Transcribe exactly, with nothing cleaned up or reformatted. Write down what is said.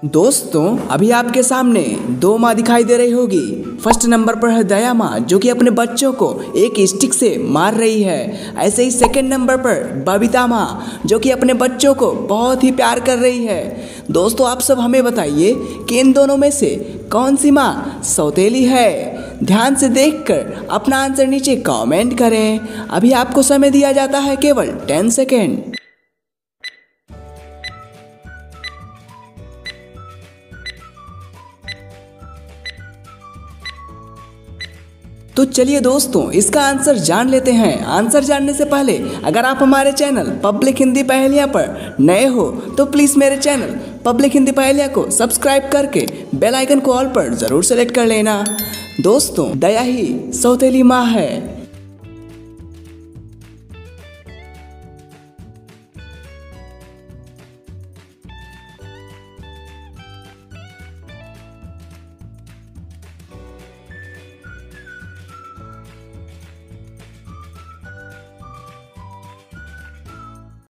दोस्तों अभी आपके सामने दो माँ दिखाई दे रही होगी। फर्स्ट नंबर पर है दया माँ जो कि अपने बच्चों को एक स्टिक से मार रही है। ऐसे ही सेकंड नंबर पर बबीता माँ जो कि अपने बच्चों को बहुत ही प्यार कर रही है। दोस्तों आप सब हमें बताइए कि इन दोनों में से कौन सी माँ सौतेली है। ध्यान से देखकर अपना आंसर नीचे कमेंट करें। अभी आपको समय दिया जाता है केवल टेन सेकेंड। तो चलिए दोस्तों इसका आंसर जान लेते हैं। आंसर जानने से पहले अगर आप हमारे चैनल पब्लिक हिंदी पहेलियाँ पर नए हो तो प्लीज़ मेरे चैनल पब्लिक हिंदी पहेलियाँ को सब्सक्राइब करके बेल आइकन को ऑल पर ज़रूर सेलेक्ट कर लेना। दोस्तों दया ही सौतेली माँ है।